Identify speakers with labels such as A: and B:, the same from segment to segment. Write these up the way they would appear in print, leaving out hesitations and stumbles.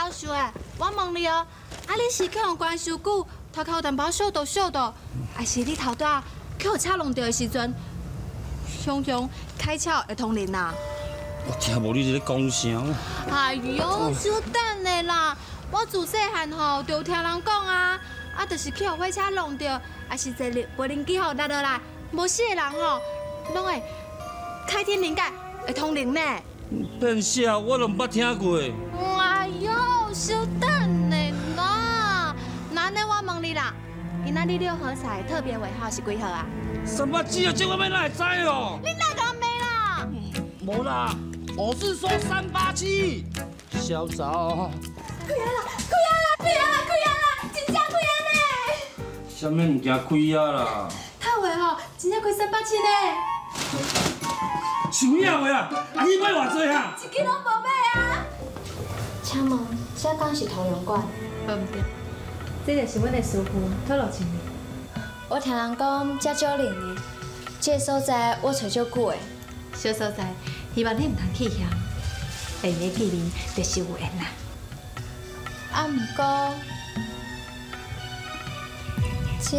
A: 教授诶，我问你哦，啊，你是去用关修久，头壳有淡薄小度，还是你头拄去互车弄到的时阵，雄开窍会通灵呐？
B: 我听无你咧讲啥。
A: 哎呦，稍等的啦，我自细汉吼就有听人讲啊，就是去互火车弄到，还是坐无人机吼落落来，无死的人吼，拢会开天灵盖，会通灵呢。
B: 变啥？我都毋捌听过。
A: 哎呦，稍等的啦，那呢我问你啦，今仔日6合彩特别尾号是几号啊？
B: 什么鸡啊？这我们哪会知哦？
A: 你哪讲没啦？
B: 无啦，我是说387。小枣。
A: 开啊！真正开啊呢！
B: 什么物件开啊啦？
A: 太话吼，真正开387呢。
B: 想啥话啊？啊，你买偌济啊？
A: 一支拢无买啊！
C: 请问，这敢是桃园馆？
A: 唔对，这就是阮的师傅托罗清的。
C: 我听人讲遮少人的，这个所在我找足久的。
A: 小所在，希望你唔通去遐，下暝见面就是有缘啦。
C: 啊，毋过遮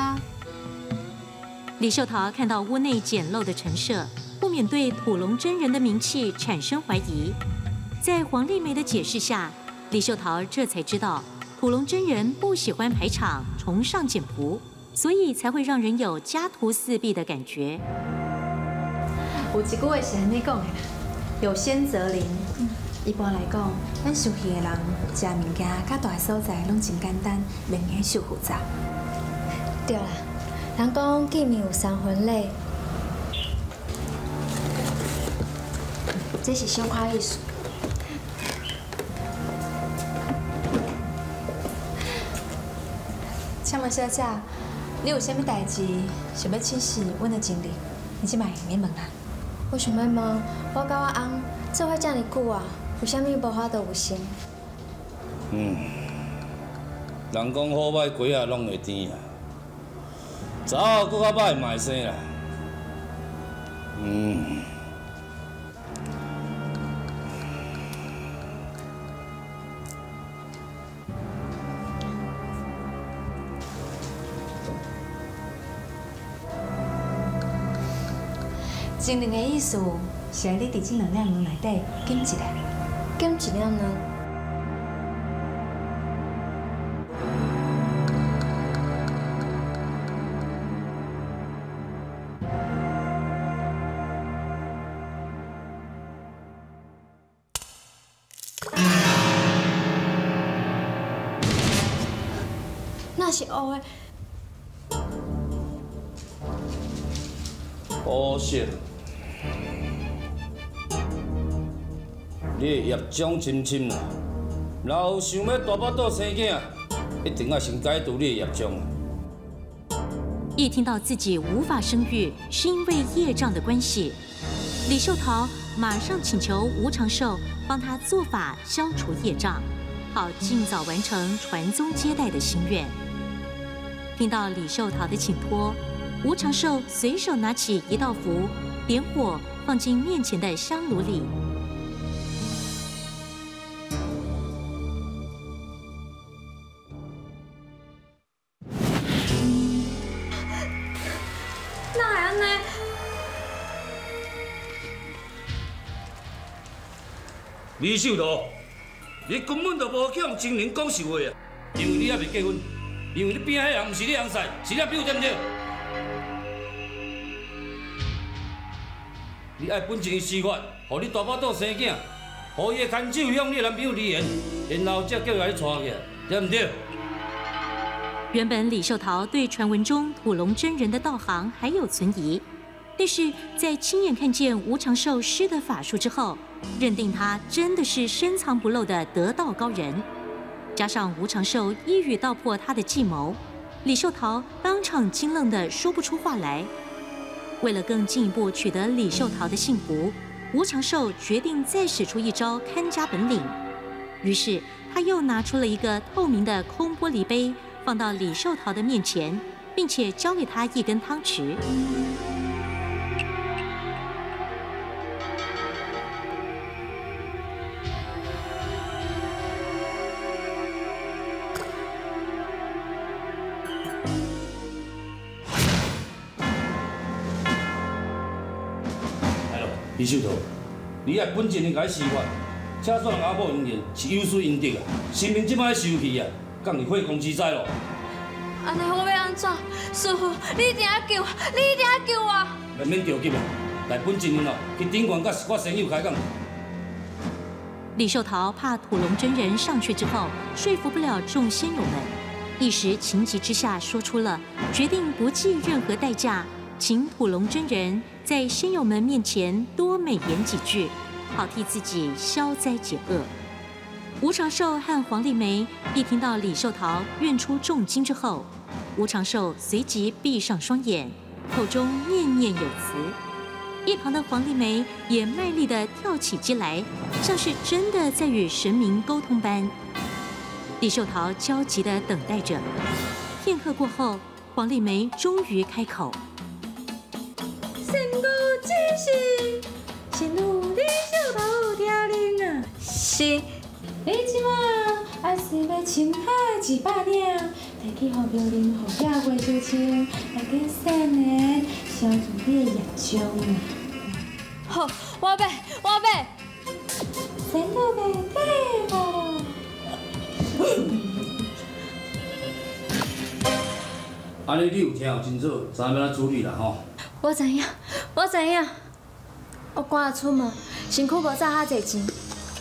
D: 李秀桃看到屋内简陋的陈设，不免对土龙真人的名气产生怀疑。在黄丽梅的解释下，李秀桃这才知道，土龙真人不喜欢排场，崇尚简朴，所以才会让人有家徒四壁的感觉。
A: 有一句话是安尼讲的啦，有仙则灵。一般来讲，咱熟悉的人食物件较大的所在拢真简单，免去受复杂。
C: 对啦，人讲见面有三分礼，这是小可艺术。
A: 请问小姐，你有啥物代志想要请示阮的经理？你即摆免问啊。
C: 我想要问，我甲我翁做伙遮尔久啊，有啥物无法度有心？
B: 人讲好歹鸡啊拢会甜啊，早搁较歹嘛会生啦。
A: 精灵的意思是你伫这2两卵内底减一个，
C: 减一两呢？那是黑的。
B: 可惜，你的业障深深啦。若有想要大巴肚生囝，一定要先解除你的业障。
D: 一听到自己无法生育是因为业障的关系，李秀桃马上请求吴长寿帮他做法消除业障，好尽早完成传宗接代的心愿。听到李秀桃的请托，吴长寿随手拿起一道符，点火放进面前的香炉里。
C: 哪会安尼？
B: 李秀桃，你根本就无去向精灵讲实话啊！因为你还未结婚，因为你边仔迄人毋是你翁婿，是你表，对不对？你爱本钱施法，互你大巴肚生囝，互伊的牵手向你的男朋友离缘，然后才叫伊来娶去，对不对？
D: 原本李秀桃对传闻中土龙真人的道行还有存疑，但是在亲眼看见吴长寿施的法术之后，认定他真的是深藏不露的得道高人。加上吴长寿一语道破他的计谋，李秀桃当场惊愣的说不出话来。为了更进一步取得李秀桃的幸福，吴长寿决定再使出一招看家本领。于是他又拿出了一个透明的空玻璃杯，放到李秀桃的面前，并且交给她一根汤匙。
B: 李秀桃，你也本钱甲伊司法，车煞人阿某因言是有损阴德啊，性命即摆受气啊，敢是血光之灾咯。
C: 安尼我要安怎？师傅，你一定要救我！你一定要救我！
B: 免着急啊，来本钱哦，去顶馆甲我神友开讲。
D: 李寿桃怕土龙真人上去之后说服不了众仙友们，一时情急之下说出了决定不计任何代价，请土龙真人在仙友们面前多美言几句，好替自己消灾解厄。吴长寿和黄丽梅一听到李寿桃愿出重金之后，吴长寿随即闭上双眼，口中念念有词。一旁的黄丽梅也卖力地跳起机来，像是真的在与神明沟通般。李寿桃焦急地等待着，片刻过后，黄丽梅终于开口：“
C: 仙姑之心，仙女李寿桃听令啊！是，你即马还是要深海100领，提起互庙林互野花烧青，来给善的消除你的业障啊！好，我买。仙女袂得无？
B: 安尼你有听有清楚，知影要怎处理啦吼？
C: 我知影。我赶出门，身躯无赚遐济钱，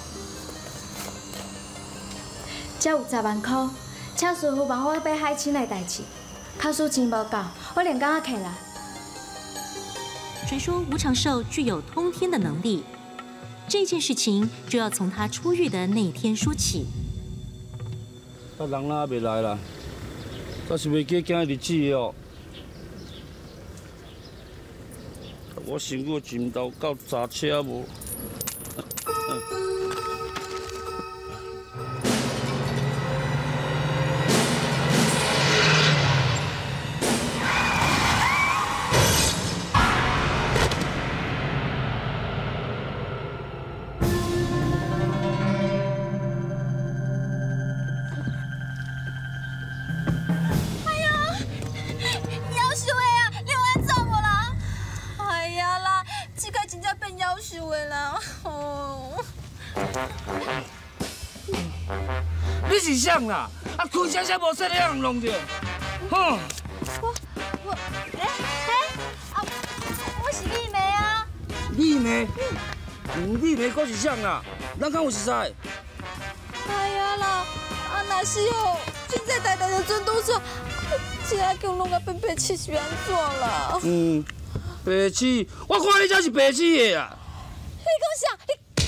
C: 才有10万块，请师傅帮我买海青的代志。假使钱无够，我连工仔起来。
D: 传说吴长寿具有通天的能力，这件事情就要从他出狱的那天说起。
B: 人哪未来啦？我是袂记今日日子哦。我身躯真到到砸车无？
E: 你是谁啦？啊，开车车无说你人弄着，吼！
C: 我是丽梅啊。
E: 丽梅，丽梅阁是谁啦？咱敢有熟识？
C: 哎呀啦，若是哦，现在台台的真都是，这下叫弄个变白痴是安怎啦？
E: 白痴，我看你才是白痴的啊！
C: 你讲啥？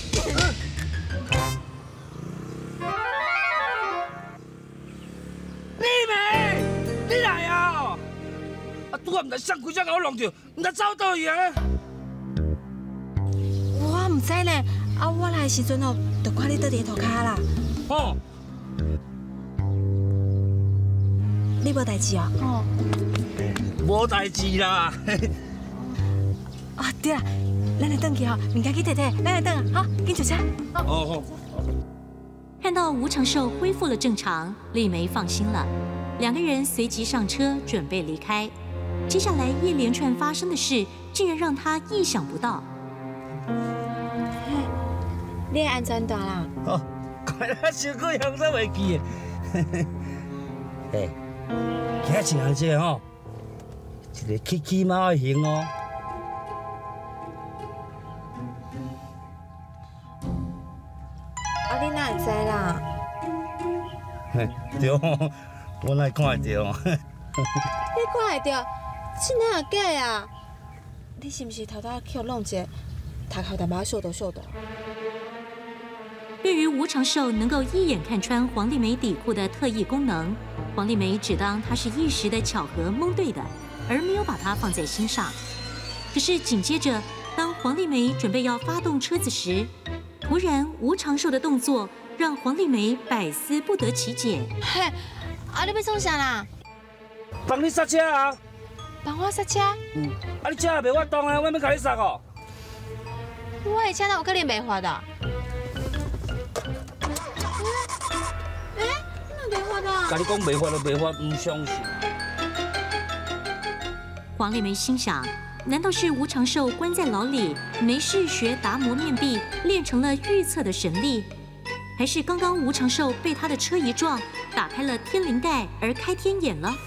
E: 丽梅，你来啊！啊，拄啊唔知谁开车甲我弄着，唔知走倒去啊！
A: 我唔知呢，我来的时阵哦，就看你倒伫涂骹啦。
E: 吼，
A: 你无代志哦？
E: 无代志啦。
A: 对啦，咱来转去吼，物件去摕摕，咱来转啊，好，紧上车。
E: 好。
D: 看到吴长寿恢复了正常，丽梅放心了，两个人随即上车准备离开。接下来一连串发生的事，竟然让她意想不到。
A: 你安全带啦？
E: 哦，怪咱小姑娘都袂记的。嘿，今次人这吼，一个起起猫的型哦。
A: 你哪会知啦？
E: 嘿，对哦，我哪会看会到？
A: 你看会到？真的假啊？你是不是偷偷去弄一个头壳淡薄秀逗？
D: 对于吴长寿能够一眼看穿黄丽梅底裤的特异功能，黄丽梅只当它是一时的巧合蒙对的，而没有把它放在心上。可是紧接着，当黄丽梅准备要发动车子时，突然吴长寿的动作让黄丽梅百思不得其解。
A: 嘿，你要创啥啦？
E: 帮你刹车啊！
A: 帮我刹车？
E: 你车也袂发动啊，我要甲你刹哦。
A: 我的车哪有可能袂发的？那袂发的？
E: 甲你讲袂发就袂发，唔相信。
D: 黄丽梅心想， 难道是吴长寿关在牢里，没事学达摩面壁，练成了预测的神力？还是刚刚吴长寿被他的车一撞，打开了天灵盖而开天眼了？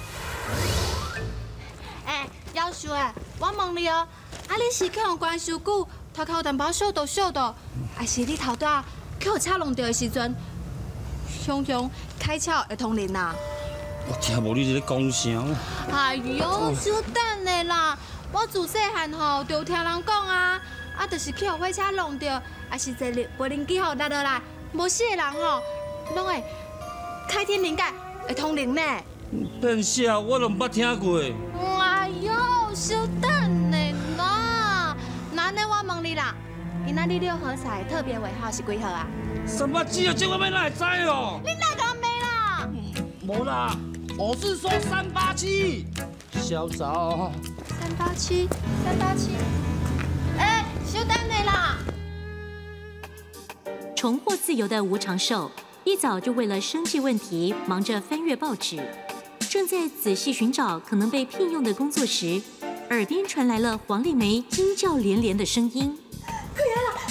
A: 夭寿诶，我问你哦，你是去互关伤久，头壳有淡薄小度，还是你头拄去互车弄到的时阵，雄开窍会通灵啊？
E: 我听无你在咧讲啥。
A: 哎呦，稍等的啦！我自细汉吼就听人讲啊，就是去互火车弄到，还是坐无人机吼落落来，无死的人吼，拢会开天灵盖会通灵呢。
E: 变啥？我都毋捌听过。
A: 哎呦，稍等的啦！那呢，我问你啦，今仔日六合彩特别尾号是几号啊？
E: 什么鸡啊？这我哪会知哦？
A: 你哪敢没啦？
E: 无啦，我是说387。小枣。
A: 387，稍等的啦！
D: 重获自由的吴长寿，一早就为了生计问题忙着翻阅报纸。正在仔细寻找可能被聘用的工作时，耳边传来了黄丽梅惊叫连连的声音：“
C: 开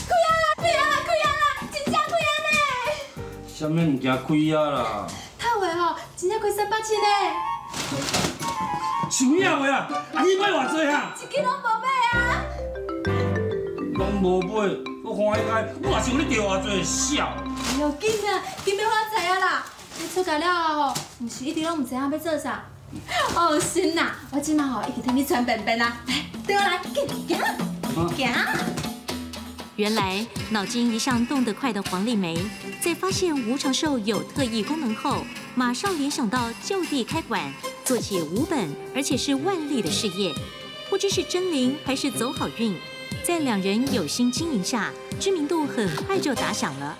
C: 啊！真正开啊呢！
E: 什么物件开啊啦？
C: 太话吼，真正开387呢！
E: 什么话啊？你买偌济啊？
C: 一支拢无买啊！
E: 拢无买，我看伊开，我也想你钓偌济笑。
C: 哎呦，紧啊，紧要发财啊啦！你出界了后吼，毋是一直拢毋知影要做啥。哦，孙呐，我即马吼一直替你传便便啦。来，对我来，行。
D: 原来脑筋一向动得快的黄丽梅，在发现吴长寿有特异功能后，马上联想到就地开馆，做起无本而且是万利的事业。不知是真灵还是走好运，在两人有心经营下，知名度很快就打响了。